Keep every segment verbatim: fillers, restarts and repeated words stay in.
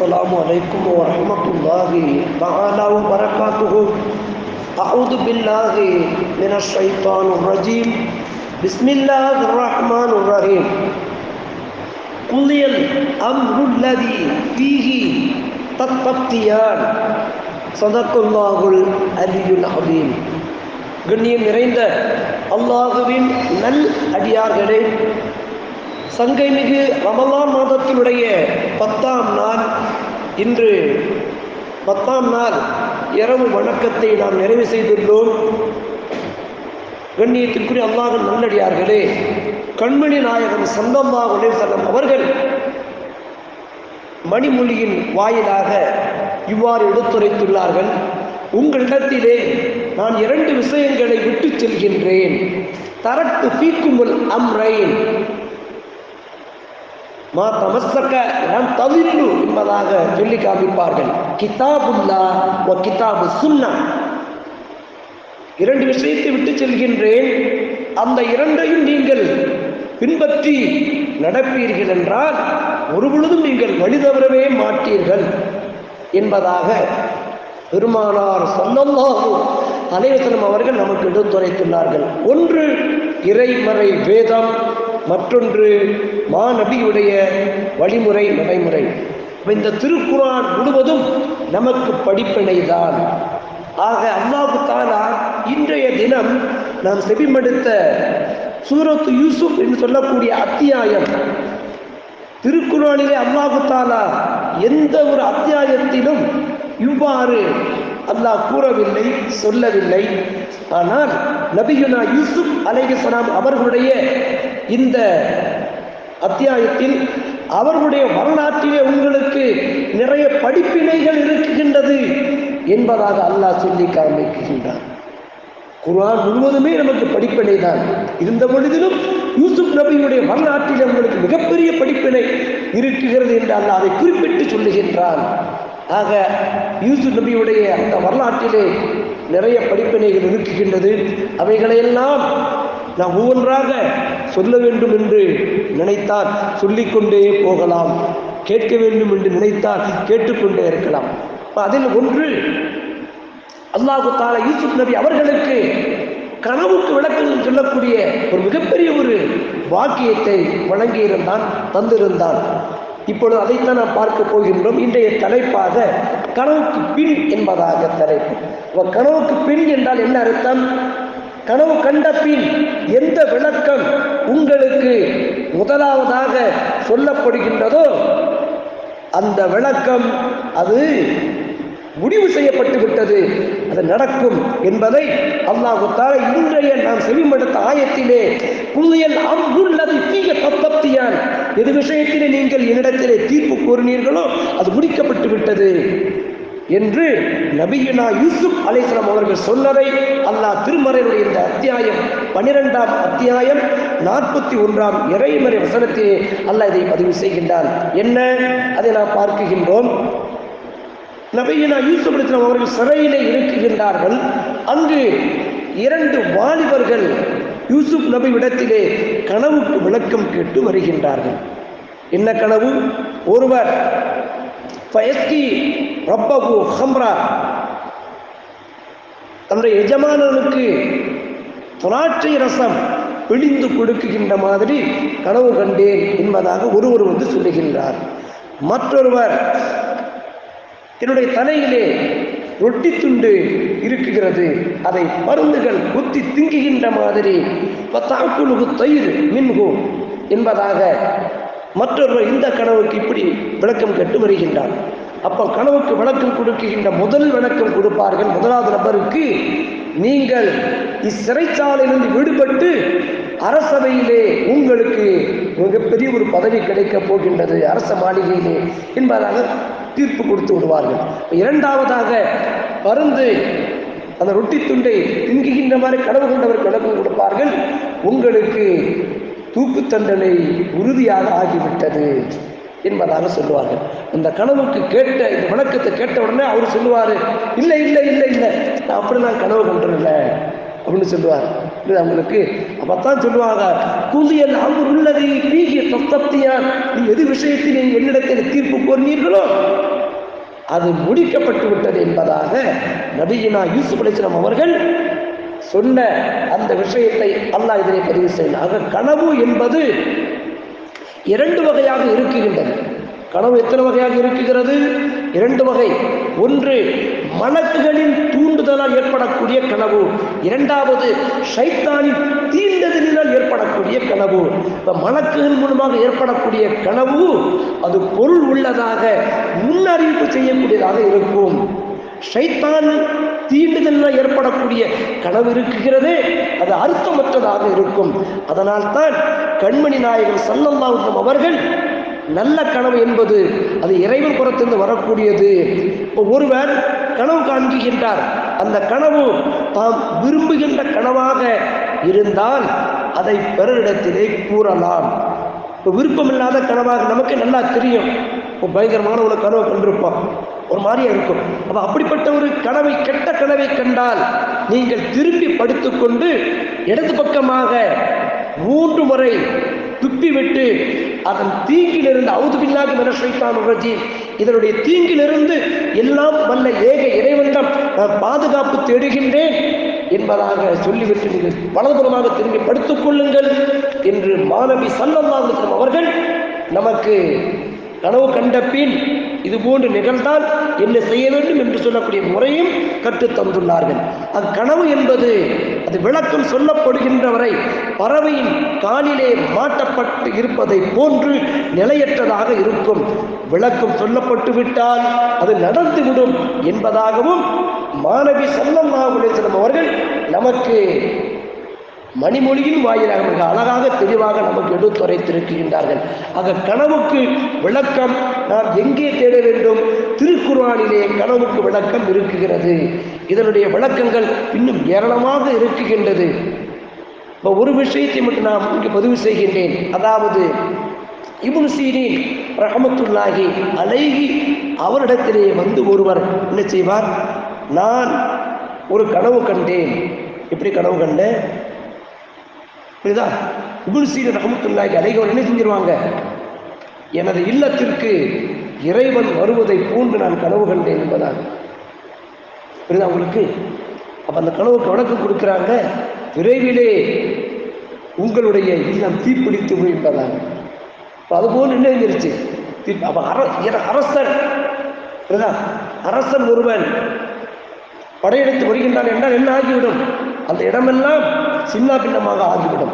السلام عليكم ورحمة الله تعالى وبركاته. أعوذ بالله من الشيطان الرجيم. بسم الله الرحمن الرحيم. قضي الأمر الذي فيه تستفتيان. صدق الله العلي العظيم. கண்ணியம் நிறைந்த அல்லாஹுவின் நல் அடியார்களே, சங்கை மிகு ரமலான் மாதத்தினுடைய பத்தாம் நாள் இன்று பத்தாம் நாள் இரவு வணக்கத்தை நாம் நிறைவு செய்துள்ளோம். கண்ணியத்திற்குரிய அல்லாஹ்வின் நல்லடியார்களே, கண்மணி நாயகம் ஸல்லல்லாஹு அலைஹி வஸல்லம் அவர்கள் மணிமொழியின் வாயிலாக இவ்வாறு எடுத்துரைத்துள்ளார்கள். உங்களிடத்திலே நான் இரண்டு விஷயங்களை விட்டு செல்கின்றேன். தரட்டு பீக்குமுல் அம்ரைன் மா தமஸ்ஸக லன் ததில்லு என்பதாக சொல்லி காமிப்பார்கள். கிதாபுல்லாஹ் வ கிதாபு சுன்னா. இரண்டு விஷயத்தை விட்டு செல்கின்றேன், அந்த இரண்டையும் நீங்கள் பின்பற்றி நடப்பீர்கள் என்றால் ஒரு பொழுதும் நீங்கள் வழி தவறவே மாட்டீர்கள் என்பதாக பெருமானார் ஸல்லல்லாஹு அலைஹி வஸல்லம் அவர்கள் நமக்கு எடுத்துரைத்துள்ளார்கள். ஒன்று இறைமறை வேதம், மற்றொன்று மாநபியுடைய வழிமுறை நடைமுறை. இந்த திருக்குர்ஆன் முழுவதும் நமக்கு படிப்பினை தான். ஆக அல்லாஹ் தஆலா இன்றைய தினம் நாம் செவிமடுத்த சூரத்து யூசுப் என்று சொல்லக்கூடிய அத்தியாயம், திருக்குர்ஆனிலே அல்லாஹ் தஆலா எந்த ஒரு அத்தியாயத்திலும் இவ்வாறு அல்லாஹ் கூறவில்லை, சொல்லவில்லை. ஆனால் நபியுனா யூசுப் அலைஹிஸ்ஸலாம் அவர்களுடைய இந்த அத்தியாயத்தில் அவர்களுடைய வரலாற்றிலே உங்களுக்கு நிறைய படிப்பினைகள் இருக்கின்றது என்பதாக அல்லாஹ் சொல்லி காண்பிக்கின்றான். குர்ஆன் முழுவதுமே நமக்கு படிப்பினை தான். இருந்த பொழுதிலும் யூசுப் நபியுடைய வரலாற்றில் உங்களுக்கு மிகப்பெரிய படிப்பினை இருக்குகிறது என்று அல்லாஹ் அதை குறிப்பிட்டு சொல்லுகின்றான். ஆக யூசுப் நபியுடைய அந்த வரலாற்றிலே நிறைய படிப்பினைகள் இருக்குகின்றது. அவைகளையெல்லாம் நாம் ஒவ்வொன்றாக சொல்ல வேண்டும் என்று நினைத்தால் சொல்லிக்கொண்டே போகலாம், கேட்க வேண்டும் என்று நினைத்தால் கேட்டுக்கொண்டே இருக்கலாம். அதில் ஒன்று, அல்லாஹ் தஆலா யூசுப் நபி அவர்களுக்கு கனவுக்கு விளக்கம் சொல்லக்கூடிய ஒரு மிகப்பெரிய ஒரு வாக்கியத்தை வழங்கியிருந்தான், தந்திருந்தான். இப்பொழுது அதைத்தான் நாம் பார்க்க போகின்றோம். இன்றைய தலைப்பாக கனவுக்கு பின் என்பதாக தலைப்பு. கனவுக்கு பின் என்றால் என்ன அர்த்தம்? கனவு கண்ட பின் எந்த விளக்கம் உங்களுக்கு முதலாவதாக சொல்லப்படுகின்றதோ அந்த விளக்கம் அது முடிவு செய்யப்பட்டு விட்டது, அது நடக்கும் என்பதை அல்லாஹ் தஆலா இன்றைய நாம் செவிமடுத்த ஆயத்திலே குல்லியல் அம்ருல்லதி ஃபீஹி தஸ்தப்தியான், எது விஷயத்திலே நீங்கள் என்னிடத்திலே தீர்ப்பு கோரினீர்களோ அது முடிக்கப்பட்டு விட்டது என்று நபியுனா யூசுப் அலைஹிஸ்ஸலாம் அவர்கள் சொன்னதை அல்லாஹ் திருமறையுடைய இந்த அத்தியாயம் பன்னிரெண்டாம் அத்தியாயம் நாற்பத்தி ஒன்றாம் இறைமறை வசனத்திலே அல்லாஹ் இதை பதிவு செய்கின்றான். என்ன அதை நாம் பார்க்கின்றோம். நபியுனா யூசுப் அலைஹிஸ்ஸலாம் அவர்கள் சிறையிலே இருக்குகின்றார்கள். அங்கு இரண்டு வாலிபர்கள் யூசுப் நபி இடத்திலே கனவுக்கு விளக்கம் கேட்டு வருகின்றார்கள். என்ன கனவு? ஒருவர் ஃபயஸ்கி ரப்பஹு ஹம்ரா, தன்னுடைய எஜமானனுக்கு திராட்சை ரசம் பிழிந்து கொடுக்குகின்ற மாதிரி கனவு கண்டேன் என்பதாக ஒருவர் வந்து சொல்லுகின்றார். மற்றொருவர், என்னுடைய தலையிலே ரொட்டி துண்டு இருக்குகிறது, அதை பருந்துகள் குத்தி திங்குகின்ற மாதிரி பத்தாக்குழுகு தயிர் மின்கு என்பதாக மற்றொருவர் இந்த கனவுக்கு இப்படி விளக்கம் கேட்டு வருகின்றார். அப்போ கனவுக்கு விளக்கம் கொடுக்கின்ற முதல் விளக்கம் கொடுப்பார்கள் முதலாவது நபருக்கு, நீங்கள் இச்சிறைச்சாலையிலிருந்து விடுபட்டு அரசவையிலே உங்களுக்கு மிகப்பெரிய ஒரு பதவி கிடைக்கப் போகின்றது அரச மாளிகையிலே என்பதாக தீர்ப்பு கொடுத்து விடுவார்கள். இரண்டாவதாக பருந்து அந்த ரொட்டி துண்டை திங்குகின்ற மாதிரி கனவு கொண்டவர் விளக்கம் கொடுப்பார்கள், உங்களுக்கு தூக்கு தண்டனை உறுதியாக ஆகிவிட்டது என்பதாக சொல்லுவார்கள். இந்த கனவுக்கு கேட்ட இந்த விளக்கத்தை கேட்ட உடனே அவர் சொல்லுவார், இல்லை இல்லை இல்லை இல்லை நான் அப்படி நான் கனவு கண்டுறல அப்படின்னு சொல்லுவார். இது அவங்களுக்கு அப்பத்தான் சொல்லுவாங்க, குலியல் அம்ருல்லதி ஃபீஹி தஸ்தப்தியான், நீ எது விஷயத்தில் என்னிடத்தில் தீர்ப்பு கோரினீர்களோ அது முடிக்கப்பட்டு விட்டது என்பதாக நபியினா யூசுப் அலைஹிஸ்ஸலாம் அவர்கள் சொன்ன அந்த விஷயத்தை அல்லாஹ் இதனை பதிவு செய்தார். ஆக கனவு என்பது இரண்டு வகையாக இருக்குகின்றது. கனவு எத்தனை வகையாக இருக்குகிறது? இரண்டு வகை. ஒன்று மலக்குகளின் தூண்டுதலால் ஏற்படக்கூடிய கனவு, இரண்டாவது ஷைத்தானின் தீண்டுதலினால் ஏற்படக்கூடிய கனவு. இப்போ மலக்குகள் மூலமாக ஏற்படக்கூடிய கனவு அது பொருள் உள்ளதாக முன்னறிவிப்பு செய்யக்கூடியதாக இருக்கும். ஷைத்தான் தீண்டுதலினால் ஏற்படக்கூடிய கனவு இருக்குகிறதே அது அர்த்தமற்றதாக இருக்கும். அதனால் தான் கண்மணி நாயகர் ஸல்லல்லாஹு அலைஹி வஸல்லம் அவர்கள் நல்ல கனவு என்பது அது இறைவன் புறத்திலிருந்து வரக்கூடியது. இப்போ ஒருவர் கனவு காண்கின்றார், அந்த கனவு தாம் விரும்புகின்ற கனவாக இருந்தால் அதை பிறரிடத்திலே கூறலாம். இப்போ விருப்பமில்லாத கனவாக நமக்கு நல்லா தெரியும், இப்போ பயங்கரமான ஒரு கனவை கண்டிருப்பான், ஒரு மாதிரியா இருக்கும். அப்போ அப்படிப்பட்ட ஒரு கனவை, கெட்ட கனவை கண்டால் நீங்கள் திரும்பி படுத்துக்கொண்டு இடது பக்கமாக மூன்று முறை துப்பிவிட்டு அதன் தீங்கிலிருந்து அவுது பில்லாஹி மினஷ் ஷைத்தானிர் ரஜீம், இதனுடைய தீங்கிலிருந்து எல்லாம் வல்ல ஏக இறைவனிடம் நான் பாதுகாப்பு தேடுகின்றேன் என்பதாக சொல்லிவிட்டு நீங்கள் வலதுபுறமாக திரும்பி படுத்துக் கொள்ளுங்கள் என்று மாணவி ஸல்லல்லாஹு அலைஹி வஸல்லம் அவர்கள் நமக்கு கனவு கண்ட பின் இது போன்று நிகழ்ந்தால் என்ன செய்ய வேண்டும் என்று சொல்லக்கூடிய முறையும் கற்றுத் தந்துள்ளார்கள். அக்கனவு என்பது அது விளக்கம் சொல்லப்படுகின்ற வரை பறவையின் காலிலே மாட்டப்பட்டு இருப்பதை போன்று நிலையற்றதாக இருக்கும். விளக்கம் சொல்லப்பட்டு விட்டால் அது நடந்துவிடும் என்பதாகவும் மாணவி ஸல்லல்லாஹு அலைஹி வஸல்லம் அவர்கள் நமக்கு மணிமொழியின் வாயிலாக மிக அழகாக தெளிவாக நமக்கு எடுத்துரைத்திருக்கின்றார்கள். ஆக கனவுக்கு விளக்கம் நாம் எங்கே தேட வேண்டும்? திருக்குர்ஆனிலே கனவுக்கு விளக்கம் இருக்குகிறது. இதனுடைய விளக்கங்கள் இன்னும் ஏராளமாக இருக்குகின்றது. இப்போ ஒரு விஷயத்தை மட்டும் நான் இங்கு பதிவு செய்கின்றேன். அதாவது இப்னு சீரீன் ரஹ்மத்துல்லாஹி அலைஹி அவரிடத்திலே வந்து ஒருவர் என்ன செய்வார்? நான் ஒரு கனவு கண்டேன். எப்படி கனவு கண்டேன்? புரியுதா? இப்னு சீரீன் ரஹ்மத்துல்லாஹி அலைஹி அவர் என்ன செஞ்சிருவாங்க? எனது இல்லத்திற்கு இறைவன் வருவதை போன்று நான் கனவு கண்டேன் என்பதாக. புரியுதா உங்களுக்கு? அப்ப அந்த கனவுக்கு விளக்கம் கொடுக்கிறாங்க, விரைவிலே உங்களுடைய இல்லம் தீப்பிடித்து என்பதாக. அதுபோல் என்ன இருந்துருச்சு? அப்ப அரசன் அரசன் ஒருவன் படையெடுத்து வருகின்றான் என்றால் என்ன ஆகிவிடும்? அந்த இடமெல்லாம் சின்ன பின்னமாக ஆகிவிடும்.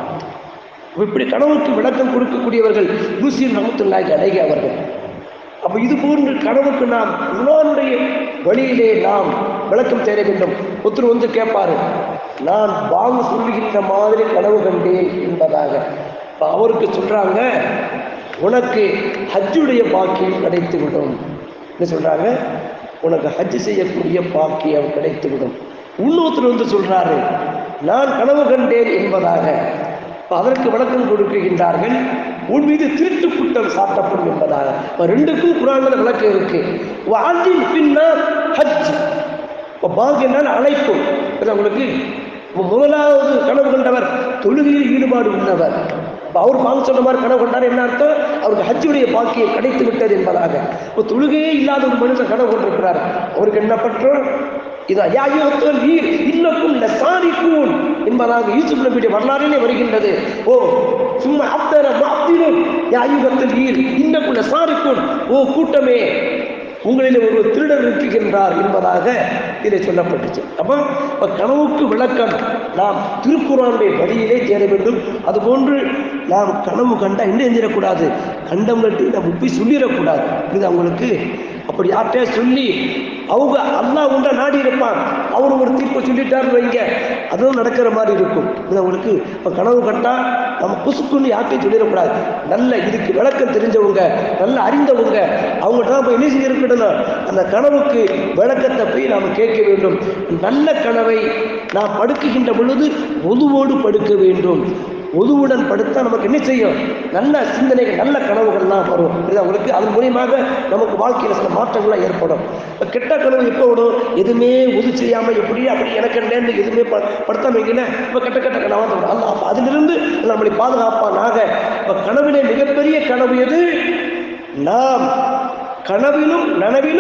இப்படி கனவுக்கு விளக்கம் கொடுக்கக்கூடியவர்கள் இப்னு சீரீன் ரஹ்மத்துல்லாஹி அலைஹி அவர்கள். அப்போ இது போன்று கனவுக்கு நாம் குர்ஆனுடைய வழியிலே நாம் விளக்கம் தேட வேண்டும். ஒருத்தர் வந்து கேட்பாரு, நான் பாங்கு சொல்லுகின்ற மாதிரி கனவு கண்டேன் என்பதாக. இப்போ அவருக்கு சொல்றாங்க, உனக்கு ஹஜ்ஜுடைய பாக்கியம் கிடைத்து விடும். என்ன சொல்றாங்க? உனக்கு ஹஜ் செய்யக்கூடிய பாக்கியம் கிடைத்து விடும். இன்னொருத்தர் வந்து சொல்றாரு, நான் கனவு கண்டேன் என்பதாக. அதற்கு விளக்கம் கொடுக்கின்றார்கள், உன் மீது திருட்டு குற்றம் சாட்டப்படும் என்பதாக. இப்போ ரெண்டுக்கும் குர்ஆன்ல விளக்கம் இருக்கு. வாஜின் பின்னர் ஹஜ், இப்போ பாங்கு என்றால் அழைப்பு. உங்களுக்கு முதலாவது கனவு கண்டவர் தொழுகையில் ஈடுபாடு உள்ளவர். அவர் பாங்கு சொன்ன மாதிரி கனவு கொண்டார், என்ன அர்த்தம்? அவருக்கு ஹஜ்ஜுடைய பாக்கியம் கிடைத்து விட்டது என்பதாக. இப்போ தொழுகையே இல்லாத ஒரு மனுஷன் கனவு கொண்டிருக்கிறார், அவருக்கு என்ன பற்றும்? இதா யா அய்யுஹல் வீர் இன்னக்கும் லசாரிகூன் என்பதாக யூசுப் நபியுடைய வரலாறிலே வருகின்றது. ஓ சும்மா அப்தர மாப்திரும் யா அய்யுஹல் வீர் இன்னக்கும் லசாரிகூன், ஓ கூட்டமே உங்களில் ஒரு திருடர் இருக்குகின்றார் என்பதாக இதை சொல்லப்பட்டுச்சு. அப்போ இப்போ கனவுக்கு விளக்கம் நாம் திருக்குர்ஆனுடைய வழியிலே தேட வேண்டும். அதுபோன்று நாம் கனவு கண்டால் என்ன செஞ்சிடக்கூடாது? கண்டவங்கள்ட்ட நம்ம போய் சொல்லிடக்கூடாது. இது அவங்களுக்கு அப்படி யார்கிட்ட சொல்லி அவங்க அல்லாஹ் உண்டா நாடி இருப்பான், அவர் ஒரு தீர்ப்பை சொல்லிட்டாருன்னு வைங்க, அதுவும் நடக்கிற மாதிரி இருக்கும். இது அவங்களுக்கு இப்போ கனவு கண்டால் நம்ம புசுக்குன்னு யார்கிட்டையும் சொல்லிடக்கூடாது. நல்ல இதுக்கு விளக்கம் தெரிஞ்சவங்க, நல்ல அறிந்தவங்க, அவங்கள்ட்ட தான் போய் என்ன செஞ்சிருக்கணும்? அந்த கனவுக்கு விளக்கத்தை போய் நாம் கேட்க வேண்டும். நல்ல கனவை நாம் படுக்குகின்ற பொழுது ஒதுவோடு படுக்க வேண்டும். ஒதுவுடன் படுத்தா நமக்கு என்ன செய்யும்? நல்ல சிந்தனைகள், நல்ல கனவுகள்லாம் வரும். இது அவங்களுக்கு அதன் மூலியமாக நமக்கு வாழ்க்கையில் சில மாற்றங்கள்லாம் ஏற்படும். இப்போ கெட்ட கனவு எப்போ விடும்? எதுவுமே உது செய்யாமல் எப்படி அப்படி எனக்கு என்னன்னு எதுவுமே ப படுத்தாம வைக்கல, இப்போ கெட்ட கெட்ட கனவாக வரும். அல்ல அப்போ அதிலிருந்து நம்மளை பாதுகாப்பானாக. இப்போ கனவிலே மிகப்பெரிய கனவு எது? நாம் கனவிலும் நனவிலும்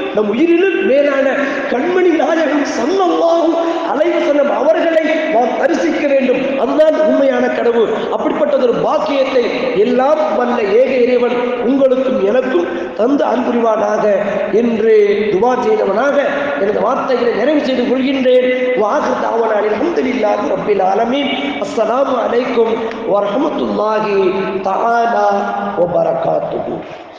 நம் உயிரிலும் மேலான கண்மணி நாயகம் ஸல்லல்லாஹு அலைஹி வஸல்லம் அவர்களை நாம் தரிசிக்க வேண்டும். அதுதான் உண்மையான கனவு. அப்படிப்பட்டதொரு பாக்கியத்தை எல்லாம் வல்ல ஏக இறைவன் உங்களுக்கும் எனக்கும் தந்து அன்புரிவானாக என்று துவா செய்தவனாக எனது வார்த்தைகளை நிறைவு செய்து கொள்கின்றேன். வாஹிரு தஅவானா அல்ஹம்துலில்லாஹி ரப்பில் ஆலமீன். அஸ்ஸலாமு அலைக்கும் வரஹ்மத்துல்லாஹி தஆலா வபரகாத்துஹு.